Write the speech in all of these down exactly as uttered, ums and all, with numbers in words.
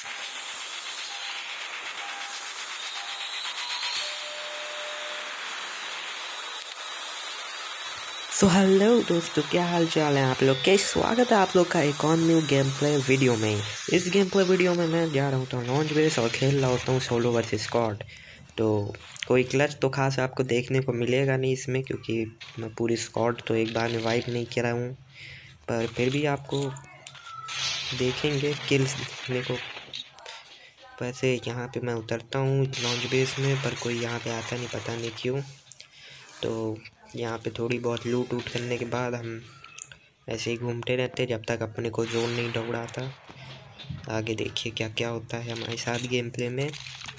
So hello दोस्तों, क्या हाल चाल है आप लोग के। स्वागत है आप लोग का एक और न्यू गेम प्ले वीडियो में। इस गेम प्ले वीडियो में मैं जा रहा हूँ तो लॉन्च बेस और खेल रहा होता हूँ सोलो वर्सेस स्क्वाड। तो कोई क्लच तो खास आपको देखने को मिलेगा नहीं इसमें, क्योंकि मैं पूरी स्क्वाड तो एक बार में वाइप नहीं कर रहा हूँ, पर फिर भी आपको देखेंगे किल्स देखने को। वैसे यहाँ पे मैं उतरता हूँ लॉन्च बेस में, पर कोई यहाँ पे आता नहीं, पता नहीं क्यों। तो यहाँ पे थोड़ी बहुत लूट वूट करने के बाद हम ऐसे ही घूमते रहते जब तक अपने को जोन नहीं दौड़ाता। आगे देखिए क्या क्या होता है हमारे साथ गेम प्ले में।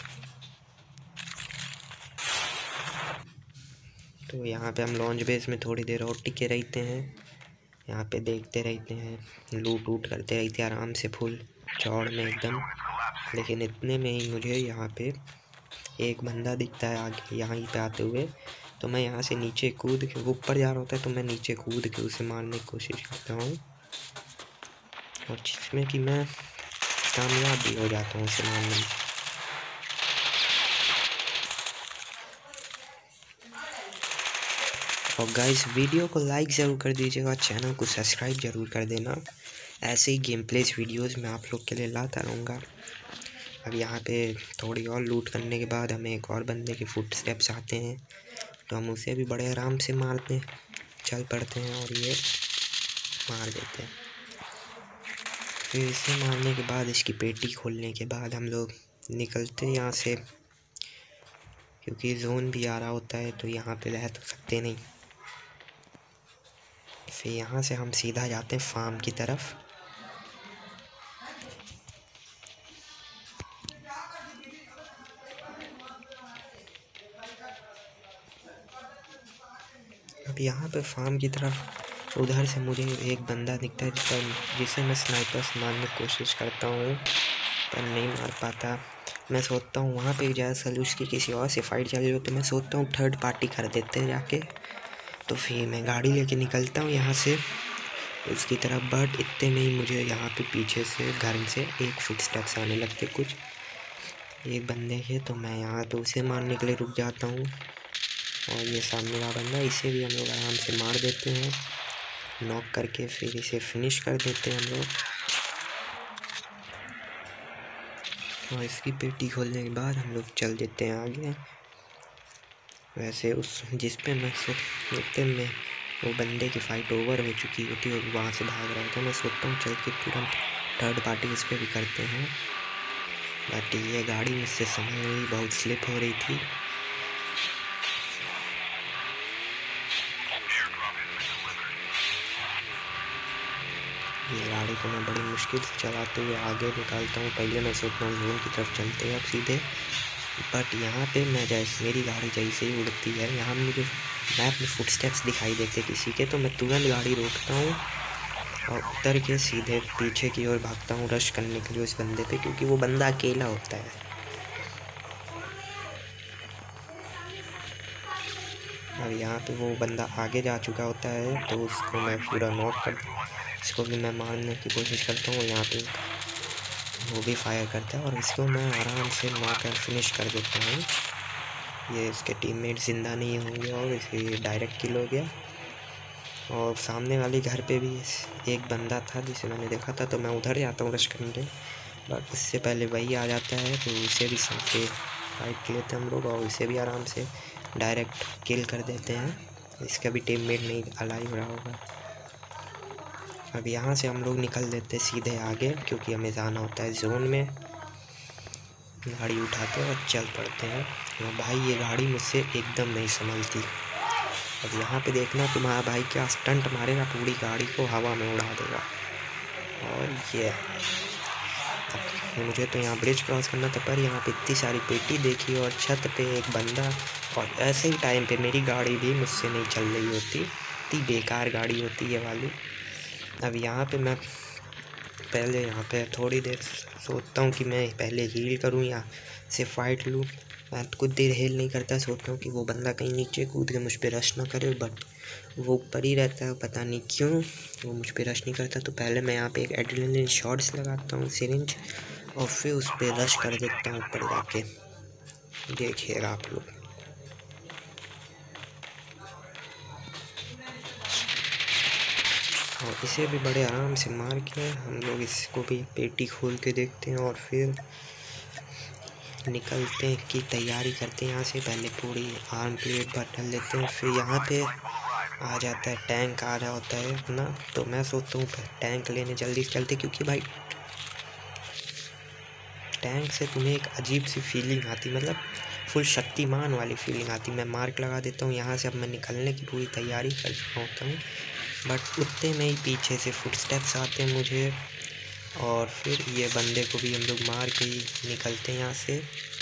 तो यहाँ पे हम लॉन्च बेस में थोड़ी देर और टिके रहते हैं, यहाँ पे देखते रहते हैं, लूट वूट करते रहते हैं आराम से फुल चौड़ में एकदम। लेकिन इतने में ही मुझे यहाँ पे एक बंदा दिखता है आगे यहाँ पे आते हुए। तो मैं यहाँ से नीचे कूद के, वो ऊपर जा रहा होता है तो मैं नीचे कूद के उसे मारने की कोशिश करता हूँ, और जिसमें कि मैं कामयाब भी हो जाता हूँ उसे मारने में। और गाइस, वीडियो को लाइक ज़रूर कर दीजिएगा, चैनल को सब्सक्राइब ज़रूर कर देना। ऐसे ही गेम प्लेस वीडियोज़ मैं आप लोग के लिए लाता रहूँगा। अब यहाँ पे थोड़ी और लूट करने के बाद हमें एक और बंदे के फुट स्टेप्स आते हैं, तो हम उसे भी बड़े आराम से मारते चल पड़ते हैं और ये मार देते हैं। फिर इसे मारने के बाद, इसकी पेटी खोलने के बाद हम लोग निकलते हैं यहाँ से, क्योंकि जोन भी आ रहा होता है तो यहाँ पे रह तो सकते नहीं। फिर यहाँ से हम सीधा जाते हैं फार्म की तरफ। अब यहाँ पे फार्म की तरफ उधर से मुझे एक बंदा दिखता है जिसका जिसे मैं स्नाइपर से मारने की कोशिश करता हूँ, पर नहीं मार पाता। मैं सोचता हूँ वहाँ पे ज़्यादा सल उसकी किसी और से फाइट चल रही हो, तो मैं सोचता हूँ थर्ड पार्टी कर देते हैं जाके। तो फिर मैं गाड़ी लेके निकलता हूँ यहाँ से उसकी तरफ, बट इतने में ही मुझे यहाँ पे पीछे से घर से एक फुट स्टेप्स आने लगते कुछ एक बंदे के। तो मैं यहाँ पे उसे मारने के लिए रुक जाता हूँ, और ये सामने वाला बंदा, इसे भी हम लोग आराम से मार देते हैं नॉक करके। फिर इसे फिनिश कर देते हैं हम लोग, और इसकी पेटी खोलने के बाद हम लोग चल देते हैं आगे। वैसे उस जिस पे मैं सोचते में वो बंदे की फ़ाइट ओवर हो चुकी होती है और वहाँ से भाग रहा था, मैं सोचता हूँ चल के तुरंत थर्ड पार्टी इस पर भी करते हैं। बट ये गाड़ी मुझसे संभल नहीं, बहुत स्लिप हो रही थी। ये गाड़ी को मैं बड़ी मुश्किल से चलाते हुए आगे निकालता हूँ। पहले मैं सोचता हूँ जोन की तरफ चलते हैं अब सीधे, बट यहाँ पे मैं जैसे मेरी गाड़ी जैसे ही उड़ती है, यहाँ मुझे मैप में फुटस्टेप्स दिखाई देते किसी के, तो मैं तुरंत गाड़ी रोकता हूँ और उतर के सीधे पीछे की ओर भागता हूँ रश करने के लिए उस बंदे पे, क्योंकि वो बंदा अकेला होता है। अब यहाँ पे वो बंदा आगे जा चुका होता है, तो उसको मैं पूरा नॉक कर इसको भी मैं मारने की कोशिश करता हूँ। यहाँ पे वो भी फायर करता है और इसको मैं आराम से मार कर फिनिश कर देता हूँ। ये इसके टीममेट जिंदा नहीं होंगे और इसे डायरेक्ट किल हो गया। और सामने वाले घर पे भी एक बंदा था जिसे मैंने देखा था, तो मैं उधर जाता हूँ रश करने, बट उससे पहले वही आ जाता है, तो उसे भी साथ में फाइट लेते हैं हम लोग और उसे भी आराम से डायरेक्ट किल कर देते हैं। इसका भी टीममेट नहीं अलाइव रहा होगा। अब यहाँ से हम लोग निकल देते सीधे आगे, क्योंकि हमें जाना होता है जोन में। गाड़ी उठाते हैं और चल पड़ते हैं। और भाई ये गाड़ी मुझसे एकदम नहीं संभलती। अब यहाँ पे देखना तुम्हारा भाई क्या स्टंट मारेगा, पूरी गाड़ी को हवा में उड़ा देगा। और ये मुझे तो यहाँ ब्रिज क्रॉस करना था, पर यहाँ पे इतनी सारी पेटी देखी और छत पे एक बंदा, और ऐसे ही टाइम पे मेरी गाड़ी भी मुझसे नहीं चल रही होती। इतनी बेकार गाड़ी होती है वाली। अब यहाँ पे मैं पहले यहाँ पे थोड़ी देर सोचता हूँ कि मैं पहले हील करूँ या से फाइट लूँ। मैं कुछ देर हील नहीं करता, सोचता हूँ कि वो बंदा कहीं नीचे कूद के मुझ पे रश ना करे, बट वो ऊपर ही रहता है, पता नहीं क्यों वो मुझ पे रश नहीं करता। तो पहले मैं यहाँ पे एक एड्रेनलिन शॉट्स लगाता हूँ सिरिंज, और फिर उस पर रश कर देता हूँ ऊपर जाके, देखिएगा आप लोग। और इसे भी बड़े आराम से मार के हम लोग इसको भी पेटी खोल के देखते हैं और फिर निकलते की तैयारी करते हैं यहाँ से। पहले पूरी आर्म प्लेट बटन लेते हैं, फिर यहाँ पे आ जाता है टैंक आ रहा होता है अपना। तो मैं सोचता हूँ टैंक लेने जल्दी से चलते, क्योंकि भाई टैंक से तुम्हें एक अजीब सी फीलिंग आती, मतलब फुल शक्तिमान वाली फीलिंग आती। मैं मार्क लगा देता हूँ यहाँ से। अब मैं निकलने की पूरी तैयारी कर चुका होता हूँ, बट उतने में ही पीछे से फुटस्टेप्स आते हैं मुझे, और फिर ये बंदे को भी हम लोग मार के ही निकलते हैं यहाँ से।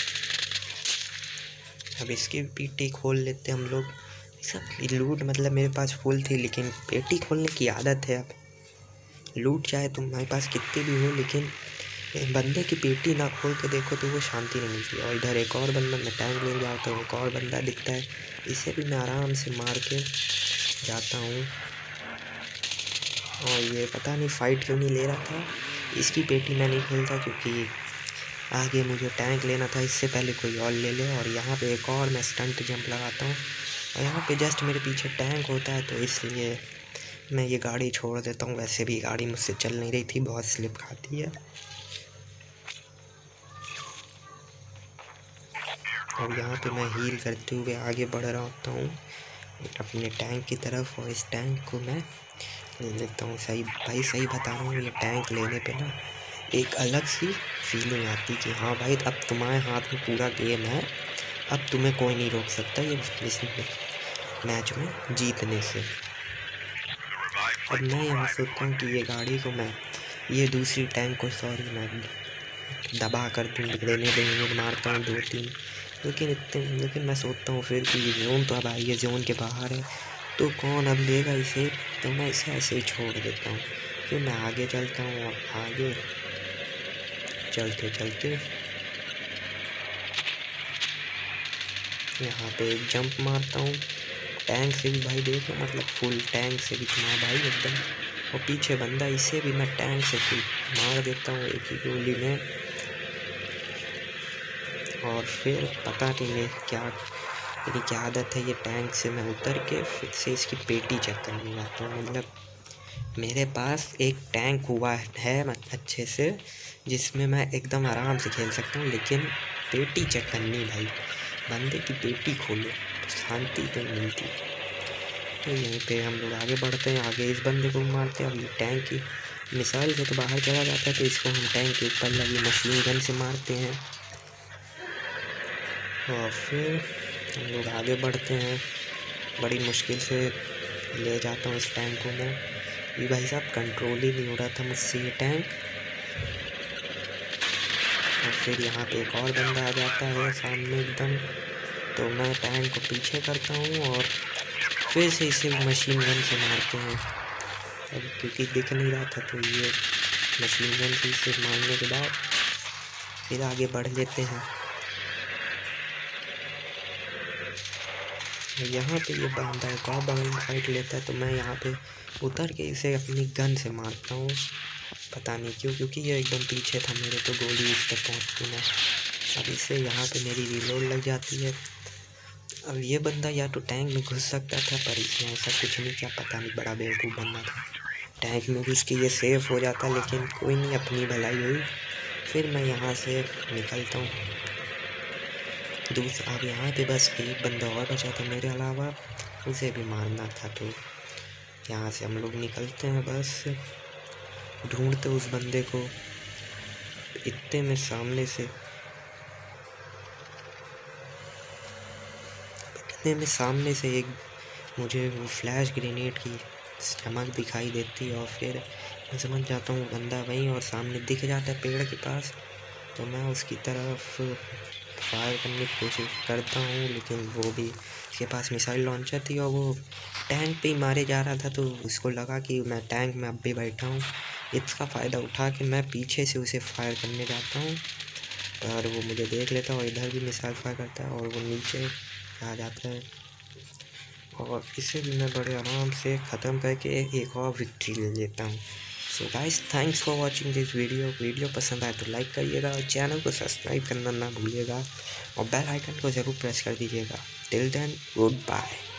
अब इसकी पेटी खोल लेते हैं हम लोग। सब लूट मतलब मेरे पास फुल थी, लेकिन पेटी खोलने की आदत है। अब लूट चाहे तुम्हारे पास कितनी भी हो, लेकिन बंदे की पेटी ना खोल के देखो तो वो शांति नहीं मिलती। और इधर एक और बंदा, मैं टैंक ले जाता हूँ, एक और बंदा दिखता है, इसे भी मैं आराम से मार के जाता हूँ। और ये पता नहीं फ़ाइट क्यों नहीं ले रहा था। इसकी पेटी मैं नहीं खोलता क्योंकि आगे मुझे टैंक लेना था, इससे पहले कोई और ले ले। और यहाँ पे एक और मैं स्टंट जंप लगाता हूँ, और यहाँ पे जस्ट मेरे पीछे टैंक होता है, तो इसलिए मैं ये गाड़ी छोड़ देता हूँ। वैसे भी गाड़ी मुझसे चल नहीं रही थी, बहुत स्लिप खाती है। और यहाँ पे मैं हील करते हुए आगे बढ़ रहा होता हूँ अपने टैंक की तरफ, और इस टैंक को मैं ले लेता हूँ। सही भाई सही बता रहा हूँ, ये टैंक लेने पे ना एक अलग सी फीलिंग आती कि हाँ भाई अब तुम्हारे हाथ में पूरा गेम है, अब तुम्हें कोई नहीं रोक सकता ये इस मैच में जीतने से। अब मैं यहाँ सोचता हूँ कि ये गाड़ी को मैं ये दूसरी टैंक को सॉरी मैं दबा कर दूँ, देने देंगे मारता हूँ दो तीन, लेकिन इतने लेकिन मैं सोचता हूँ फिर कि ये जोन तो अब आई है, जोन के बाहर है, तो कौन अब लेगा इसे, तो मैं इसे ऐसे ही छोड़ देता हूँ। फिर मैं आगे चलता हूँ, और आगे चलते चलते यहाँ पे एक जंप मारता हूँ टैंक से भी। भाई देखो मतलब फुल टैंक से भी तुम्हारा भाई एकदम, और पीछे बंदा, इसे भी मैं टैंक से फुल मार देता हूँ एक ही गोली में। और फिर पता नहीं मैं क्या मेरी क्या आदत है, ये टैंक से मैं उतर के फिर से इसकी पेटी चेक करने जाता हूँ। मतलब मेरे पास एक टैंक हुआ है अच्छे से, जिसमें मैं एकदम आराम से खेल सकता हूँ, लेकिन पेटी चेक करनी भाई, बंदे की पेटी खोलो तो शांति तो मिलती। तो यहीं पे हम लोग आगे बढ़ते हैं, आगे इस बंदे को मारते हैं। अब ये टैंक की मिसाइल से तो बाहर चला जाता है, तो इसको हम टैंक के ऊपर लगी मशीन गन से मारते हैं। और फिर हम लोग आगे बढ़ते हैं, बड़ी मुश्किल से ले जाता हूँ इस टैंक को मैं। ये भाई साहब कंट्रोल ही नहीं हो रहा था मुझसे ये टैंक। और फिर यहाँ पे एक और बंदा आ जाता है सामने एकदम, तो मैं टैंक को पीछे करता हूँ और फिर से इसे मशीन गन से मारते हैं। अब क्योंकि दिख नहीं रहा था, तो ये मशीन गन से इसे मारने के बाद फिर आगे बढ़ लेते हैं। यहाँ पे ये बंदा एक और बगल में फाइट लेता है, तो मैं यहाँ पे उतर के इसे अपनी गन से मारता हूँ, पता नहीं क्यों, क्योंकि ये एकदम पीछे था मेरे, तो गोली इस तक पहुँचती ना। अब इससे यहाँ पे मेरी रिलोड लग जाती है। अब ये बंदा या तो टैंक में घुस सकता था, पर इसने ऐसा कुछ नहीं किया, पता नहीं बड़ा बेवकूफ़ बंदा था। टैंक में घुस के ये सेफ हो जाता, लेकिन कोई नहीं, अपनी भलाई हुई। फिर मैं यहाँ से निकलता हूँ दूसरा। अब यहाँ पे बस एक बंदा और बचा था मेरे अलावा, उसे भी मारना था। तो यहाँ से हम लोग निकलते हैं, बस ढूंढते उस बंदे को। इतने में सामने से इतने में सामने से एक मुझे वो फ्लैश ग्रेनेड की चमक दिखाई देती है, और फिर मैं समझ जाता हूँ बंदा वहीं, और सामने दिख जाता है पेड़ के पास। तो मैं उसकी तरफ फायर करने की कोशिश करता हूँ, लेकिन वो भी, उसके पास मिसाइल लॉन्चर थी और वो टैंक पे ही मारे जा रहा था। तो उसको लगा कि मैं टैंक में अब भी बैठा हूँ, इसका फ़ायदा उठा के मैं पीछे से उसे फायर करने जाता हूँ, पर वो मुझे देख लेता है और इधर भी मिसाइल फायर करता है, और वो नीचे आ जाता है। और इसे भी मैं बड़े आराम से ख़त्म करके एक और विक्ट्री ले लेता हूँ। So guys thanks for watching this video. Video पसंद आए तो लाइक करिएगा और चैनल को सब्सक्राइब करना ना भूलिएगा और बेल आइकन को ज़रूर प्रेस कर दीजिएगा। Till then good bye.